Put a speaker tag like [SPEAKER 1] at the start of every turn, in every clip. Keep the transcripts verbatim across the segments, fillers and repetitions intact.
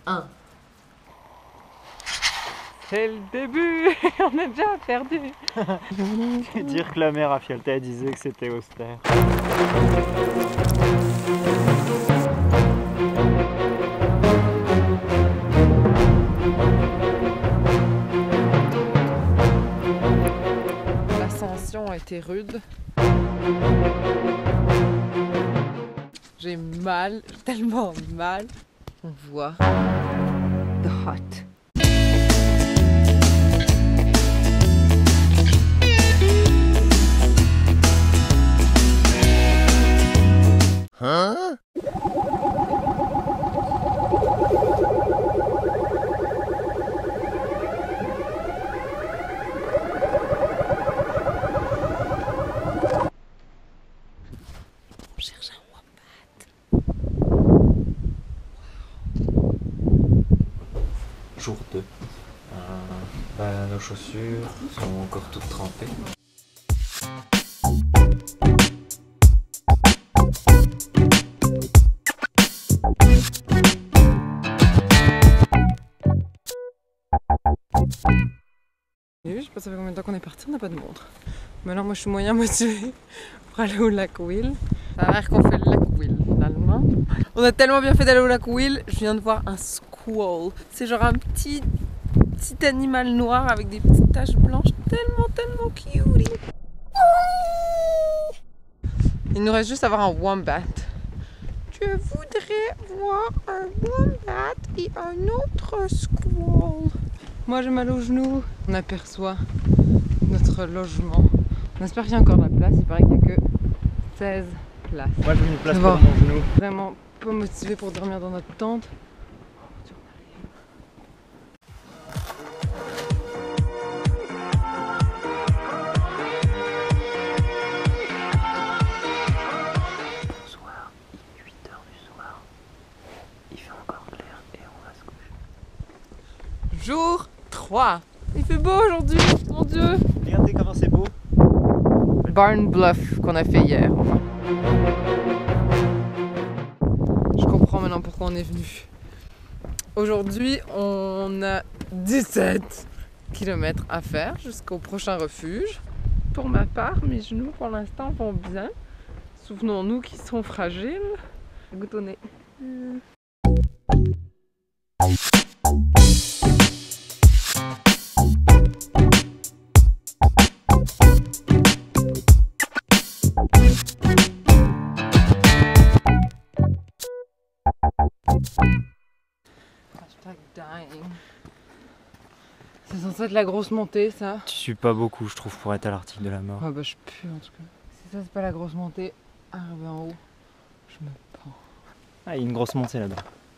[SPEAKER 1] un. C'est le début. On a déjà perdu.
[SPEAKER 2] Dire que la mère à Fialta disait que c'était austère.
[SPEAKER 1] L'ascension a été rude. J'ai mal, tellement mal. On voit The Hut.
[SPEAKER 3] Hein?
[SPEAKER 1] On cherche un wombat.
[SPEAKER 2] Jour deux. Euh, bah, nos chaussures sont encore toutes trempées.
[SPEAKER 1] Et je sais pas ça fait combien de temps qu'on est parti, on n'a pas de montre. Maintenant moi je suis moyen motivée pour aller au lac Will. Ça a l'air qu'on fait le lac Will finalement. On a tellement bien fait d'aller au lac Will, je viens de voir un squall. C'est genre un petit, petit animal noir avec des petites taches blanches tellement tellement cute. Il nous reste juste à voir un wombat. Je voudrais voir un wombat et un autre squall. Moi j'ai mal aux genoux. On aperçoit notre logement. On espère qu'il y a encore de la place. Il paraît qu'il n'y a que seize places.
[SPEAKER 2] Moi j'ai mis une place
[SPEAKER 1] pour
[SPEAKER 2] pour mon genou.
[SPEAKER 1] Vraiment pas motivé pour dormir dans notre tente. Jour trois. Il fait beau aujourd'hui, mon Dieu.
[SPEAKER 2] Regardez comment c'est beau.
[SPEAKER 1] Barn Bluff qu'on a fait hier. Enfin. Je comprends maintenant pourquoi on est venu. Aujourd'hui, on a dix-sept kilomètres à faire jusqu'au prochain refuge. Pour ma part, mes genoux pour l'instant vont bien. Souvenons-nous qu'ils sont fragiles. Goutte au nez. Hmm. Hashtag dying. C'est censé être la grosse montée, ça.
[SPEAKER 2] Tu suis pas beaucoup, je trouve, pour être à l'article de la mort.
[SPEAKER 1] Ah bah je pue en tout cas. Si ça c'est pas la grosse montée, arrivé en haut, je me pends.
[SPEAKER 2] Ah, il y a une grosse montée là-bas.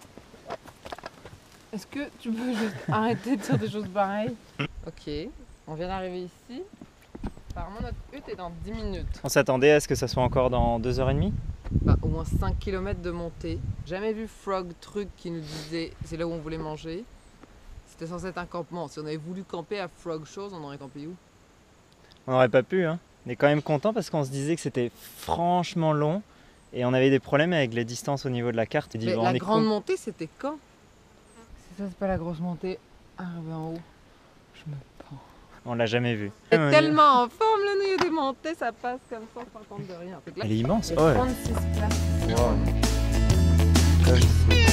[SPEAKER 1] Est-ce que tu peux juste arrêter de dire des choses pareilles? Ok, on vient d'arriver ici. Apparemment notre hutte est dans dix minutes.
[SPEAKER 2] On s'attendait à ce que ça soit encore dans deux heures trente.
[SPEAKER 1] Bah au moins cinq kilomètres de montée. Jamais vu Frog Truc qui nous disait c'est là où on voulait manger. C'était censé être un campement. Si on avait voulu camper à Frog Shows, on aurait campé où?
[SPEAKER 2] On n'aurait pas pu, hein. On est quand même content parce qu'on se disait que c'était franchement long et on avait des problèmes avec les distances au niveau de la carte. Et dit,
[SPEAKER 1] Mais
[SPEAKER 2] bon,
[SPEAKER 1] la
[SPEAKER 2] on est
[SPEAKER 1] grande
[SPEAKER 2] con.
[SPEAKER 1] montée c'était quand? Si ça c'est pas la grosse montée, arrivé en haut, je me pends.
[SPEAKER 2] On l'a jamais vu.
[SPEAKER 1] C'est tellement en forme le milieu des montées, ça passe comme ça sans compte de rien. Donc là,
[SPEAKER 2] Elle est immense.
[SPEAKER 1] il y a
[SPEAKER 2] Oh, ouais.
[SPEAKER 1] trente-six places.
[SPEAKER 2] Wow. Comme ici.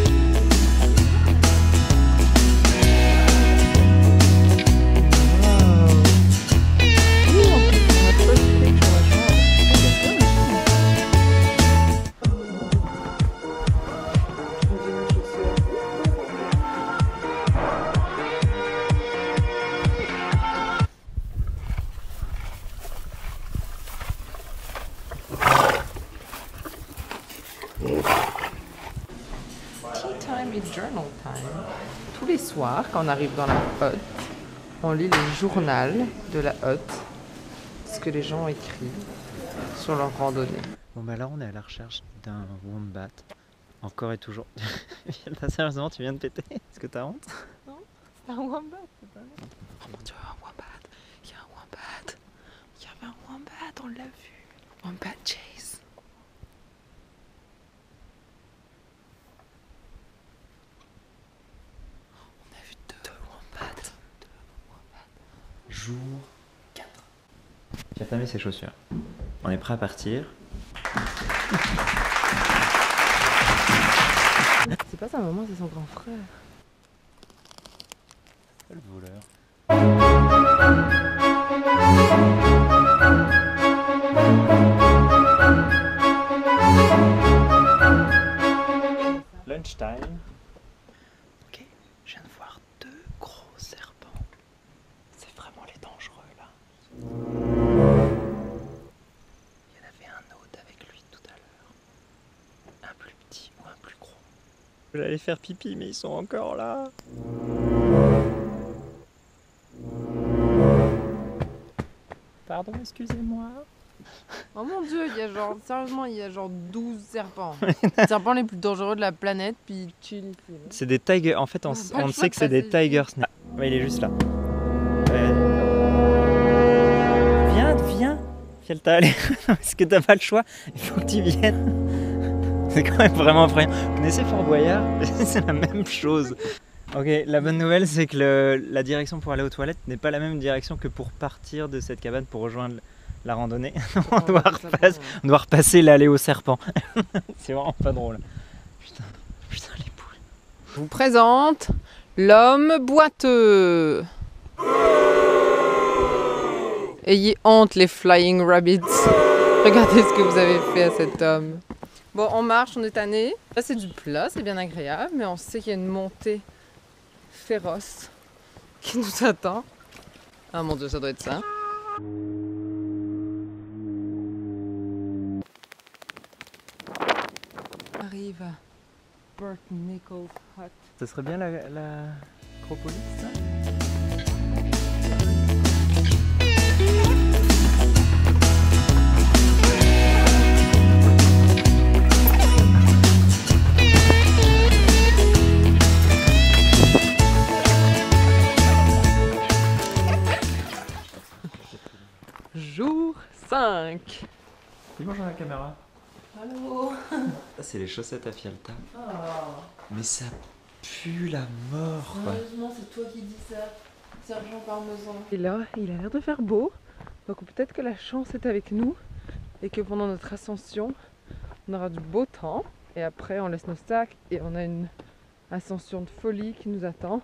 [SPEAKER 1] Tea time et journal time. Tous les soirs, quand on arrive dans la hutte, on lit le journal de la hutte, ce que les gens ont écrit sur leur randonnée.
[SPEAKER 2] Bon bah là on est à la recherche d'un wombat. Encore et toujours. Sérieusement tu viens de péter? Est-ce que t'as honte?
[SPEAKER 1] Non, c'est un wombat, c'est pas vrai. Oh mon Dieu, un wombat. Il y a un wombat. Il y avait un wombat, on l'a vu. Wombat chase.
[SPEAKER 2] Fialta met ses chaussures. On est prêt à partir.
[SPEAKER 1] C'est pas sa maman, c'est son grand frère.
[SPEAKER 2] Le voleur. Lunchtime. Ok, je viens de voir deux gros serpents. C'est vraiment les dangereux là. Il y en avait un autre avec lui tout à l'heure. Un plus petit ou un plus gros. J'allais faire pipi mais ils sont encore là. Pardon, excusez-moi.
[SPEAKER 1] Oh mon dieu, il y a genre, sérieusement, il y a genre douze serpents. Les serpents les plus dangereux de la planète, puis ils tuent ici.
[SPEAKER 2] C'est des tigers, en fait on,
[SPEAKER 1] On a pas
[SPEAKER 2] on
[SPEAKER 1] le
[SPEAKER 2] sait
[SPEAKER 1] choix
[SPEAKER 2] que
[SPEAKER 1] de
[SPEAKER 2] c'est des
[SPEAKER 1] passer
[SPEAKER 2] tiger snakes. Ouais, il est juste là. Ouais. Viens, viens Fialta, allez. Est-ce que t'as pas le choix? Il faut que tu viennes. C'est quand même vraiment effrayant. Vous connaissez Fort Boyard? C'est la même chose. Ok, la bonne nouvelle c'est que le, la direction pour aller aux toilettes n'est pas la même direction que pour partir de cette cabane pour rejoindre la randonnée. on, doit repasser, on doit repasser l'allée aux serpents. C'est vraiment pas drôle. Putain, putain les poules.
[SPEAKER 1] Je vous présente l'homme boiteux. Ayez honte les flying rabbits. Regardez ce que vous avez fait à cet homme. Bon, on marche, on est tanné. Là c'est du plat, c'est bien agréable, mais on sait qu'il y a une montée féroce qui nous attend. Ah mon dieu, ça doit être ça. Arrive à Burt Nichols Hut.
[SPEAKER 2] Ce serait bien la, la Acropolis, ça?
[SPEAKER 1] Jour cinq.
[SPEAKER 2] Dis bonjour à la caméra.
[SPEAKER 1] Allô.
[SPEAKER 2] Ça c'est les chaussettes à Fialta.
[SPEAKER 1] Oh.
[SPEAKER 2] Mais ça pue la mort quoi.
[SPEAKER 1] Heureusement c'est toi qui dis ça, sergent Parmesan. Et là, il a l'air de faire beau, donc peut-être que la chance est avec nous et que pendant notre ascension, on aura du beau temps. Et après on laisse nos sacs et on a une ascension de folie qui nous attend.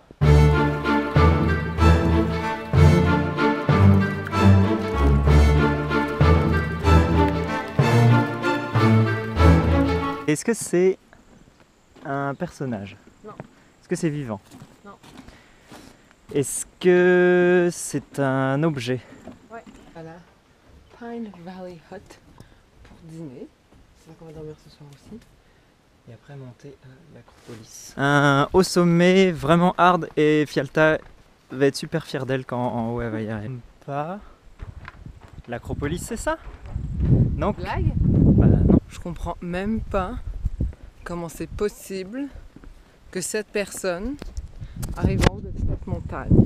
[SPEAKER 2] Est-ce que c'est un personnage?
[SPEAKER 1] Non.
[SPEAKER 2] Est-ce que c'est vivant?
[SPEAKER 1] Non.
[SPEAKER 2] Est-ce que c'est un objet?
[SPEAKER 1] Ouais. Voilà. Pine Valley Hut pour dîner. C'est là qu'on va dormir ce soir aussi.
[SPEAKER 2] Et après monter à l'Acropolis. Un haut sommet vraiment hard et Fialta va être super fière d'elle quand en haut elle va y arriver. Pas. L'Acropolis c'est ça? Non?
[SPEAKER 1] Blague?
[SPEAKER 2] Bah non.
[SPEAKER 1] Je comprends même pas comment c'est possible que cette personne arrive en haut de cette montagne.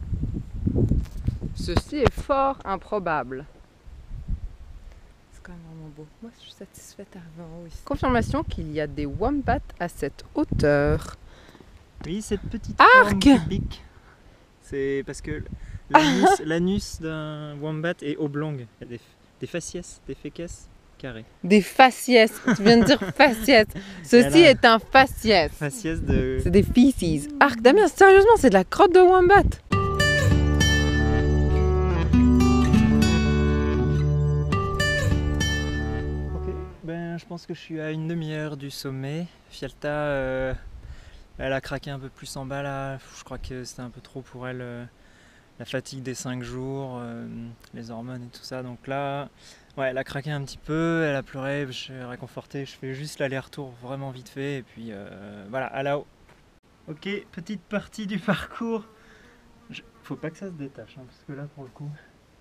[SPEAKER 1] Ceci est fort improbable. C'est quand même vraiment beau. Moi, je suis satisfaite d'arriver en haut ici. Confirmation qu'il y a des wombats à cette hauteur.
[SPEAKER 2] Oui, cette petite
[SPEAKER 1] Arc!
[SPEAKER 2] forme cubique. C'est parce que l'anus, l'anus d'un wombat est oblong. Il y a des, des faciès, des fécasses carrées.
[SPEAKER 1] Des faciès. Tu viens de dire faciès. Ceci
[SPEAKER 2] là,
[SPEAKER 1] est un faciès.
[SPEAKER 2] Faciès de...
[SPEAKER 1] C'est des feces. Arc, Damien, sérieusement, c'est de la crotte de wombat.
[SPEAKER 2] Ok, ben je pense que je suis à une demi-heure du sommet. Fialta, euh, elle a craqué un peu plus en bas là. Je crois que c'était un peu trop pour elle. Euh, la fatigue des cinq jours, euh, les hormones et tout ça. Donc là, ouais, elle a craqué un petit peu, elle a pleuré, je suis réconforté. Je fais juste l'aller-retour vraiment vite fait. Et puis euh, voilà, à là-haut. Ok, petite partie du parcours. Je... Faut pas que ça se détache, hein, parce que là, pour le coup...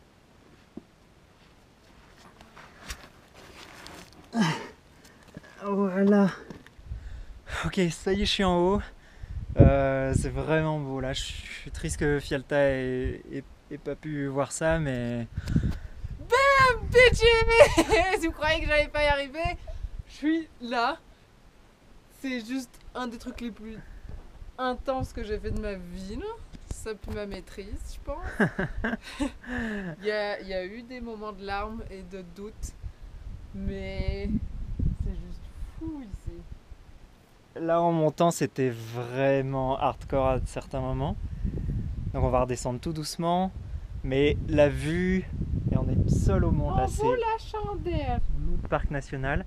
[SPEAKER 2] Voilà. Ok, ça y est, je suis en haut. Euh, c'est vraiment beau là. Je suis triste que Fialta ait, ait, ait pas pu voir ça, mais...
[SPEAKER 1] Bam, bitches. Vous croyez que j'allais pas y arriver? Je suis là. C'est juste un des trucs les plus intenses que j'ai fait de ma vie là. ça puis ma maîtrise, je pense. il, y a, il y a eu des moments de larmes et de doute, mais c'est juste fou ici.
[SPEAKER 2] Là en montant c'était vraiment hardcore à certains moments. Donc on va redescendre tout doucement. Mais la vue, et on est seul au monde là, c'est
[SPEAKER 1] la chandelle.
[SPEAKER 2] l'autre parc national.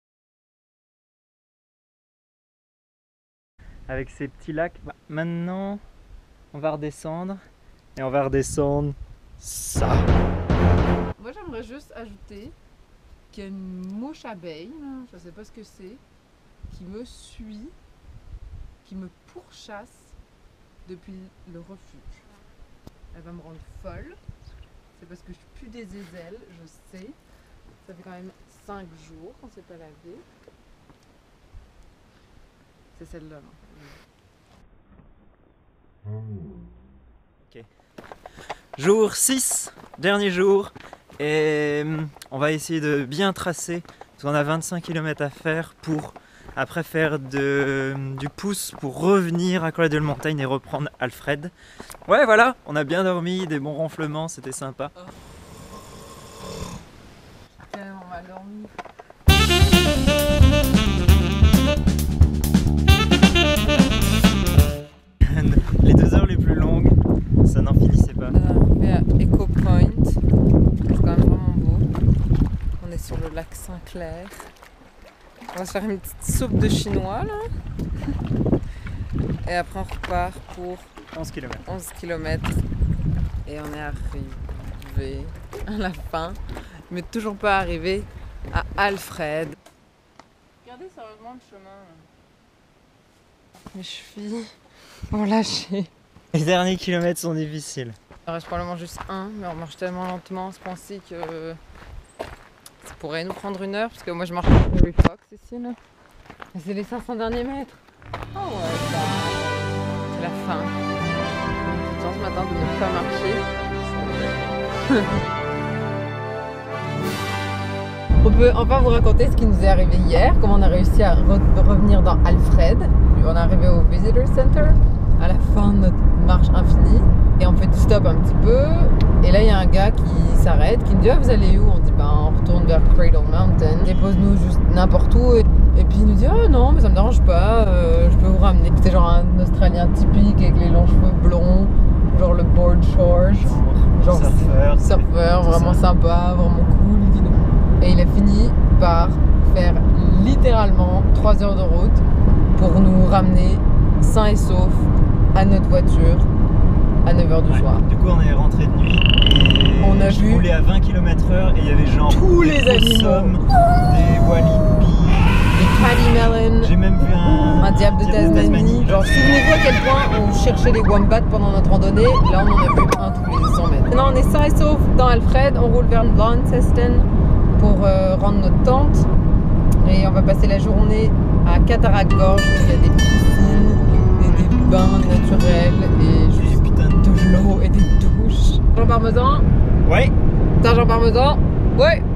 [SPEAKER 2] Avec ces petits lacs. Bah, maintenant on va redescendre. Et on va redescendre ça.
[SPEAKER 1] Moi j'aimerais juste ajouter qu'il y a une mouche abeille, là, je sais pas ce que c'est, qui me suit, qui me pourchasse depuis le refuge. Elle va me rendre folle. C'est parce que je pue des aisselles, je sais. Ça fait quand même cinq jours qu'on ne s'est pas lavé. C'est celle-là.
[SPEAKER 2] Ok. Jour six, dernier jour. Et on va essayer de bien tracer. Parce qu'on a vingt-cinq kilomètres à faire pour après faire de, du pouce pour revenir à Cradle Mountain et reprendre Alfred. Ouais voilà, on a bien dormi, des bons ronflements, c'était sympa.
[SPEAKER 1] Oh. Tellement mal dormi.
[SPEAKER 2] Les deux heures les plus longues, ça n'en finissait pas.
[SPEAKER 1] On est arrivé à Echo Point, c'est quand même vraiment beau. On est sur le lac Saint-Clair. On va se faire une petite soupe de chinois là. Et après on repart pour
[SPEAKER 2] onze kilomètres.
[SPEAKER 1] onze kilomètres. Et on est arrivé à la fin, mais toujours pas arrivé à Alfred. Regardez sérieusement le chemin. Mes chevilles ont lâché.
[SPEAKER 2] Les derniers kilomètres sont difficiles.
[SPEAKER 1] Il reste probablement juste un, mais on marche tellement lentement, je pensais que ça pourrait nous prendre une heure, parce que moi je marche avec Mary Fox ici là. Et c'est les cinq cents derniers mètres. Oh ouais, ça... c'est la fin. J'ai eu chance ce matin de ne pas marcher. On peut enfin vous raconter ce qui nous est arrivé hier, comment on a réussi à re revenir dans Alfred. On est arrivé au Visitor Center à la fin de notre marche infinie et on fait du stop un petit peu. Et là il y a un gars qui s'arrête, qui nous dit ah, vous allez où? On dit bah on retourne vers Cradle Mountain. Dépose-nous juste n'importe où et, et puis il nous dit ah oh, non mais ça me dérange pas, euh, je peux vous ramener. C'était genre un Australien typique avec les longs cheveux blonds, genre le board short, genre
[SPEAKER 2] surfeur,
[SPEAKER 1] surfeur vraiment
[SPEAKER 2] ça.
[SPEAKER 1] Sympa, vraiment cool. Et il a fini par faire littéralement trois heures de route pour nous ramener sains et saufs à notre voiture à neuf heures du
[SPEAKER 2] ouais.
[SPEAKER 1] soir.
[SPEAKER 2] Du coup on est rentré de nuit et
[SPEAKER 1] on a
[SPEAKER 2] je
[SPEAKER 1] vu
[SPEAKER 2] roulais à vingt kilomètres heure et il y avait genre
[SPEAKER 1] tous
[SPEAKER 2] des
[SPEAKER 1] les animaux,
[SPEAKER 2] possums, des walibi,
[SPEAKER 1] des paddymmelons,
[SPEAKER 2] j'ai même vu un,
[SPEAKER 1] un diable de Tasmanie.
[SPEAKER 2] Tasmanie.
[SPEAKER 1] Genre souvenez-vous à quel point on cherchait les wombats pendant notre randonnée, là on en a vu un tous les cent mètres. Maintenant on est sains et saufs dans Alfred, on roule vers Launceston pour euh, rendre notre tente et on va passer la journée à Cataract Gorge où il y a des piscines et des bains naturels et juste de l'eau et des douches. Jean Parmesan.
[SPEAKER 2] Ouais.
[SPEAKER 1] T'as Jean Parmesan. Ouais.